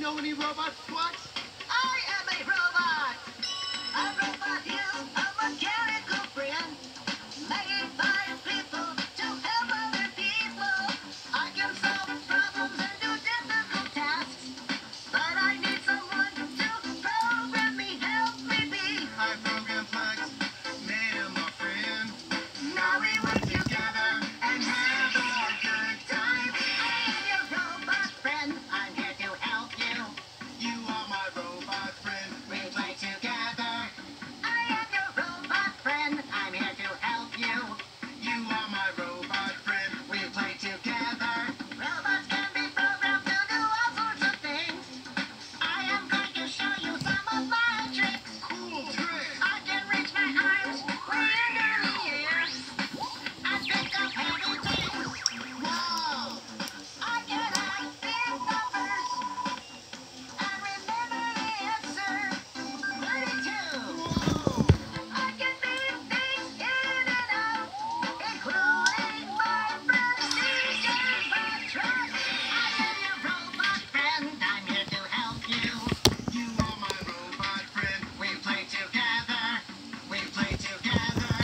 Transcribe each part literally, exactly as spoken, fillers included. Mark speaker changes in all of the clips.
Speaker 1: know any robots, Flex?
Speaker 2: I am a robot. A robot is a mechanical friend made by people to help other people. I can solve problems and do difficult tasks, but I need someone to program me, help me be.
Speaker 1: I program Flex, made him my friend.
Speaker 2: Now we work together and have a good time. I am your robot friend. I'm here to help you.
Speaker 1: You are my robot friend.
Speaker 2: We play together. I am your robot friend. I'm here to help you.
Speaker 1: You are my robot friend.
Speaker 2: We play together. Robots can be programmed to do all sorts of things. I am going to show you some of my tricks.
Speaker 1: Cool trick.
Speaker 2: I can reach my arms way under the air. I pick up heavy things.
Speaker 1: Wow.
Speaker 2: I can add big numbers and remember the answer. thirty-two.
Speaker 1: Whoa.
Speaker 2: I can move things in and out, including my friend Caesar the truck. I am your robot friend. I'm here to help you.
Speaker 1: You are my robot friend.
Speaker 2: We play together. We play together.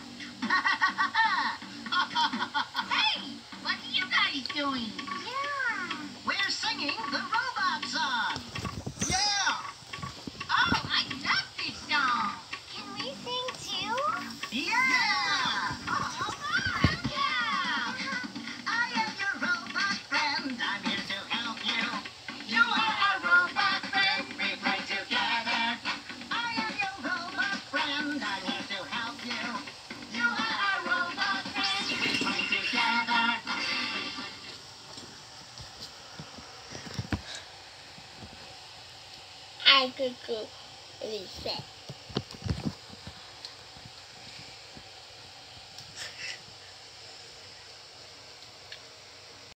Speaker 2: Hey, what are you guys doing? Yeah. We're singing the robot song.
Speaker 1: Yeah.
Speaker 2: Oh, I love this song.
Speaker 3: Can we sing too?
Speaker 2: Yeah! Yeah! I am your robot friend. I'm here to help you. You are a robot friend. We play together. I am your robot friend. I'm here to help you. You are a robot friend. We play together.
Speaker 3: I could go reset.